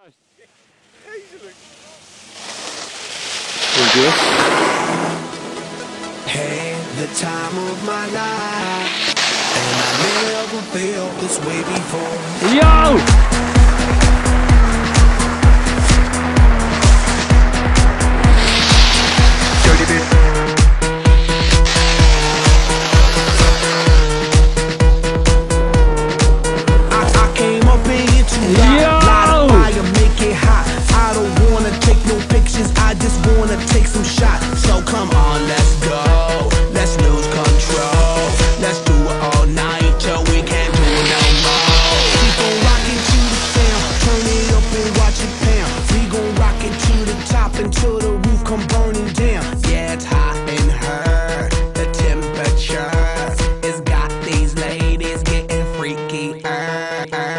Had the time of my life, and I never felt this way before. Yo! I came up in here to light a fire, make it hot. I don't wanna take no pictures, I just wanna take some shots. So come on, let's go, let's lose control. Let's do it all night till we can't do it no more. We gon' rock it to the sound, turn it up and watch it pound. We gon' rock it to the top until the roof come burning down. Yeah, it's hot in her, the temperature has got these ladies getting freaky.